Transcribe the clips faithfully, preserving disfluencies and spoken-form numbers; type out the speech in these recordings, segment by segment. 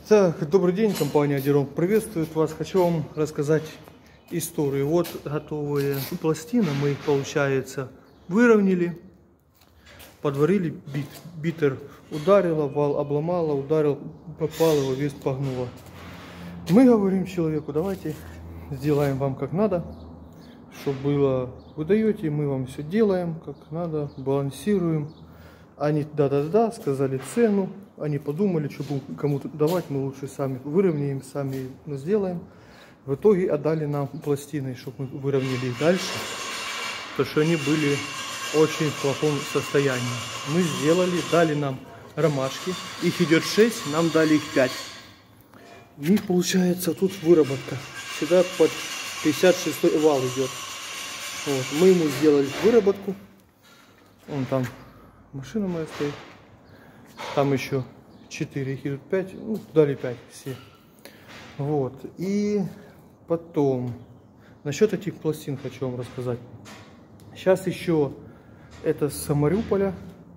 Так, добрый день, компания Адирон приветствует вас. Хочу вам рассказать историю. Вот готовые пластины, мы их, получается, выровняли, подварили, бит, битер ударила, вал обломала, ударил, попал его, вес погнуло. Мы говорим человеку, давайте сделаем вам как надо, чтобы было, вы даете, мы вам все делаем как надо, балансируем. Они да-да-да, сказали цену, они подумали, что кому-то давать, мы лучше сами выровняем, сами сделаем. В итоге отдали нам пластины, чтобы мы выровняли их дальше, потому что они были очень в плохом состоянии. Мы сделали, дали нам ромашки, их идет шесть, нам дали их пять. У них получается тут выработка, сюда под пятьдесят шестой вал идет. Вот. Мы ему сделали выработку, вон там машина моя стоит, там еще четыре, их идут пять, ну, дали пять все. Вот, и потом, насчет этих пластин хочу вам рассказать. Сейчас еще это с Мариуполя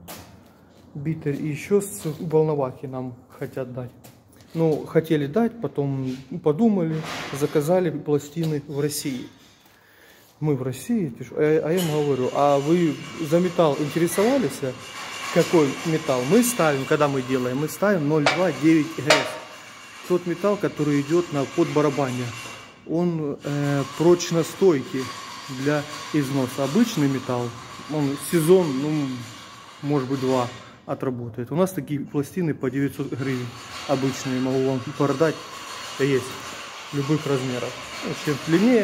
битер, и еще с Волновахи нам хотят дать. Ну, хотели дать, потом подумали, заказали пластины в России. Мы в России, а я им говорю, а вы за металл интересовались? Какой металл? Мы ставим, когда мы делаем, мы ставим ноль два девять ГС. Тот металл, который идет на подбарабане, он э, прочно стойкий для износа. Обычный металл, он сезон, ну, может быть, два отработает. У нас такие пластины по девятьсот гривен обычные, могу вам продать, есть любых размеров. Чем длиннее,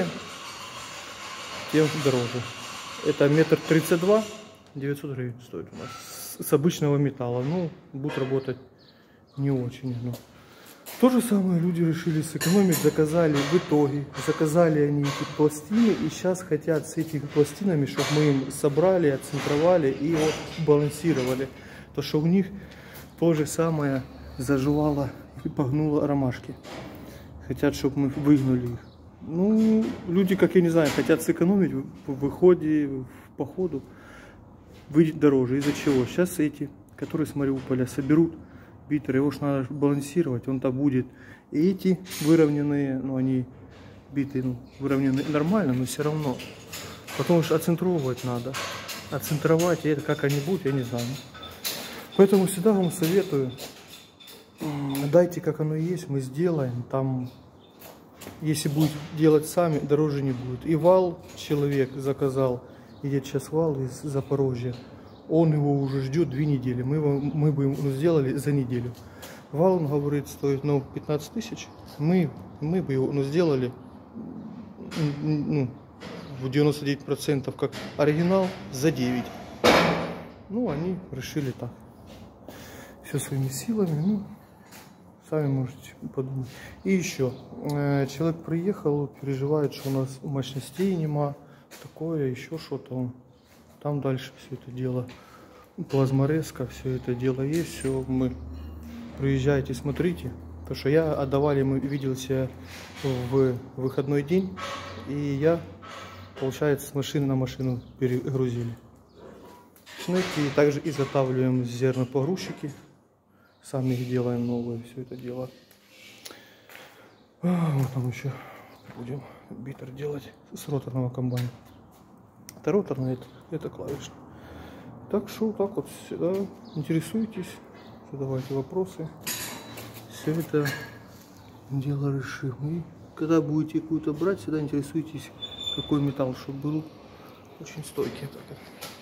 тем дороже. Это метр тридцать два, девятьсот гривен стоит у нас с, с обычного металла. Ну, будет работать не очень. Но. То же самое люди решили сэкономить, заказали в итоге, заказали они эти пластины и сейчас хотят с этими пластинами, чтобы мы им собрали, отцентровали и вот балансировали. То, что у них то же самое заживало и погнуло ромашки. Хотят, чтобы мы выгнули их. Ну, люди, как я не знаю, хотят сэкономить в выходе, в походу, выйдет дороже. Из-за чего? Сейчас эти, которые с Мариуполя, соберут битер, его ж надо балансировать, он-то будет. И эти выровненные, ну, они битые, ну, выровнены нормально, но все равно. Потому что оцентровывать надо. Оцентровать, и это как они будут, я не знаю. Поэтому всегда вам советую, дайте как оно есть, мы сделаем, там... Если будет делать сами, дороже не будет. И вал человек заказал, идет сейчас вал из Запорожья. Он его уже ждет две недели. Мы, его, мы бы ему сделали за неделю. Вал, он говорит, стоит ну, пятнадцать тысяч. Мы, мы бы его ну, сделали ну, в девяносто девять процентов как оригинал за девять. Ну, они решили так. Все своими силами. Ну, сами можете подумать. И еще, человек приехал, переживает, что у нас мощностей нема, такое, еще что-то. Он там дальше все это дело, плазморезка, все это дело есть, все, мы приезжайте, смотрите. Потому что я отдавали, мы видел себя в выходной день, и я, получается, с машины на машину перегрузили. И также изготавливаем зернопогрузчики. Сами их делаем новые, все это дело. А, вот там еще будем битер делать с роторного комбайна. Это роторный, это, это клавишный. Так что так вот всегда интересуйтесь, задавайте вопросы. Все это дело решим. И когда будете какую-то брать, всегда интересуйтесь, какой металл, чтобы был очень стойкий.